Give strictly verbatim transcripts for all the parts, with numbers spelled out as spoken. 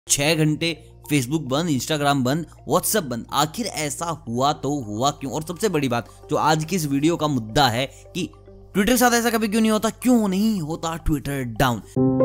छह घंटे फेसबुक बंद, इंस्टाग्राम बंद, व्हाट्सएप बंद। आखिर ऐसा हुआ तो हुआ क्यों? और सबसे बड़ी बात जो आज की इस वीडियो का मुद्दा है कि ट्विटर के साथ ऐसा कभी क्यों नहीं होता, क्यों नहीं होता ट्विटर डाउन।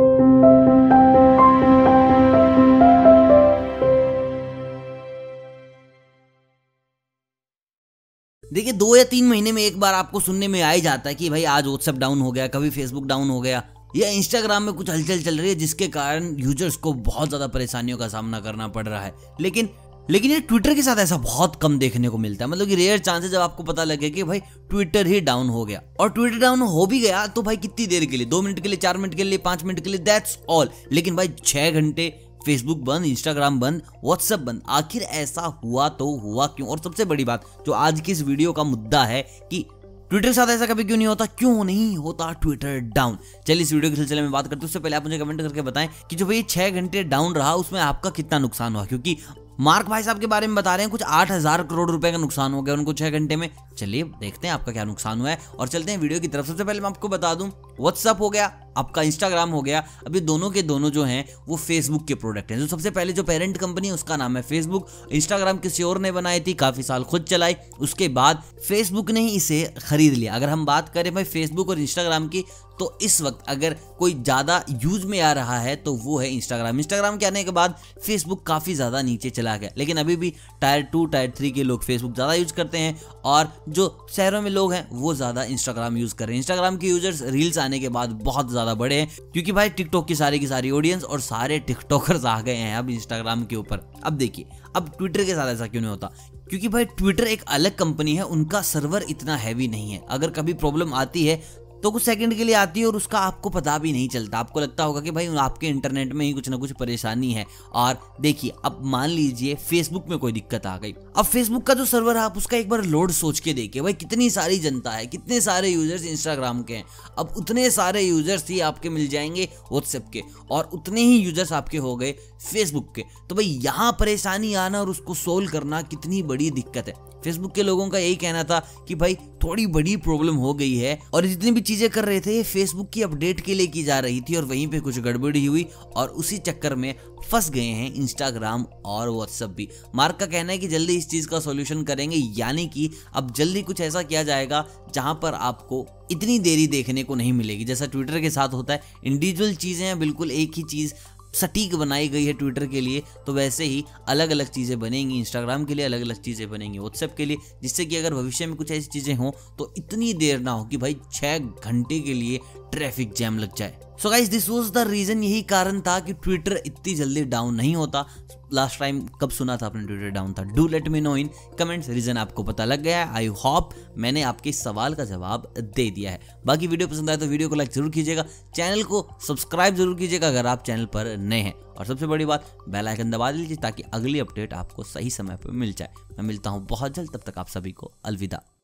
देखिए, दो या तीन महीने में एक बार आपको सुनने में आ ही जाता है कि भाई आज व्हाट्सएप डाउन हो गया, कभी फेसबुक डाउन हो गया, या इंस्टाग्राम में कुछ हलचल चल रही है जिसके कारण यूजर्स को बहुत ज्यादा परेशानियों का सामना करना पड़ रहा है। लेकिन लेकिन ये ट्विटर के साथ ऐसा बहुत कम देखने को मिलता है। मतलब कि रेयर चांसेस जब आपको पता लगे कि भाई ट्विटर ही डाउन हो गया। और ट्विटर डाउन हो भी गया तो भाई कितनी देर के लिए, दो मिनट के लिए, चार मिनट के लिए, पांच मिनट के लिए, दैट्स ऑल। लेकिन भाई छह घंटे फेसबुक बंद, इंस्टाग्राम बंद, व्हाट्सएप बंद। आखिर ऐसा हुआ तो हुआ क्यों? और सबसे बड़ी बात जो आज की इस वीडियो का मुद्दा है कि ट्विटर के साथ ऐसा कभी क्यों नहीं होता, क्यों नहीं होता ट्विटर डाउन। चलिए इस वीडियो के सिलसिले में बात करते हैं। उससे पहले आप मुझे कमेंट करके बताएं कि जो भाई छह घंटे डाउन रहा उसमें आपका कितना नुकसान हुआ। क्योंकि मार्क भाई साहब के बारे में बता रहे हैं कुछ आठ हजार करोड़ रुपए का नुकसान हो गया उनको छह घंटे में। चलिए देखते हैं आपका क्या नुकसान हुआ है और चलते हैं वीडियो की तरफ। सबसे पहले मैं आपको बता दूं, व्हाट्सएप हो गया, आपका इंस्टाग्राम हो गया, अभी दोनों के दोनों जो हैं वो फेसबुक के प्रोडक्ट हैं। जो सबसे पहले जो पेरेंट कंपनी है उसका नाम है फेसबुक। इंस्टाग्राम किसी और ने बनाई थी, काफी साल खुद चलाई, उसके बाद फेसबुक ने ही इसे खरीद लिया। अगर हम बात करें भाई फेसबुक और इंस्टाग्राम की, तो इस वक्त अगर कोई ज्यादा यूज में आ रहा है तो वो है इंस्टाग्राम। इंस्टाग्राम के आने के बाद फेसबुक काफी ज्यादा नीचे चला गया, लेकिन अभी भी टायर टू टायर थ्री के लोग फेसबुक ज्यादा यूज करते हैं और जो शहरों में लोग हैं वो ज्यादा इंस्टाग्राम यूज कर रहे हैं। इंस्टाग्राम के यूजर्स रील्स आने के बाद बहुत ज्यादा बढ़े हैं, क्योंकि भाई टिकटॉक की सारी की सारी ऑडियंस और सारे टिकटॉकर्स आ गए हैं अब इंस्टाग्राम के ऊपर। अब देखिए, अब ट्विटर के साथ ऐसा क्यों नहीं होता? क्योंकि भाई ट्विटर एक अलग कंपनी है, उनका सर्वर इतना हैवी नहीं है। अगर कभी प्रॉब्लम आती है तो कुछ सेकंड के लिए आती है और उसका आपको पता भी नहीं चलता। आपको लगता होगा कि भाई आपके इंटरनेट में ही कुछ ना कुछ परेशानी है। और देखिए, अब मान लीजिए फेसबुक में कोई दिक्कत आ गई, अब फेसबुक का जो सर्वर है आप उसका एक बार लोड सोच के देखिए। भाई कितनी सारी जनता है, कितने सारे यूजर्स इंस्टाग्राम के हैं, अब उतने सारे यूजर्स ही आपके मिल जाएंगे व्हाट्सएप के, और उतने ही यूजर्स आपके हो गए फेसबुक के। तो भाई यहाँ परेशानी आना और उसको सोल्व करना कितनी बड़ी दिक्कत है। फेसबुक के लोगों का यही कहना था कि भाई थोड़ी बड़ी प्रॉब्लम हो गई है, और जितनी भी चीजें कर रहे थे ये फेसबुक की अपडेट के लिए की जा रही थी और वहीं पे कुछ गड़बड़ी हुई और उसी चक्कर में फंस गए हैं इंस्टाग्राम और व्हाट्सएप भी। मार्क का कहना है कि जल्दी इस चीज का सॉल्यूशन करेंगे, यानी कि अब जल्दी कुछ ऐसा किया जाएगा जहां पर आपको इतनी देरी देखने को नहीं मिलेगी जैसा ट्विटर के साथ होता है। इंडिविजुअल चीजें बिल्कुल एक ही चीज सटीक बनाई गई है ट्विटर के लिए, तो वैसे ही अलग अलग चीज़ें बनेंगी इंस्टाग्राम के लिए, अलग अलग चीज़ें बनेंगी व्हाट्सएप के लिए, जिससे कि अगर भविष्य में कुछ ऐसी चीज़ें हों तो इतनी देर ना हो कि भाई छः घंटे के लिए ट्रैफिक जैम लग जाए। So guys, this was the reason, यही कारण था कि ट्विटर इतनी जल्दी डाउन नहीं होता। लास्ट टाइम कब सुना था आपने ट्विटर डाउन था? Do let me know in comments. Reason आपको पता लग गया है। आई होप मैंने आपके सवाल का जवाब दे दिया है। बाकी वीडियो पसंद आए तो वीडियो को लाइक जरूर कीजिएगा, चैनल को सब्सक्राइब जरूर कीजिएगा अगर आप चैनल पर नए हैं, और सबसे बड़ी बात बेल आइकन दबा दीजिए ताकि अगली अपडेट आपको सही समय पर मिल जाए। मैं मिलता हूँ बहुत जल्द, तब तक आप सभी को अलविदा।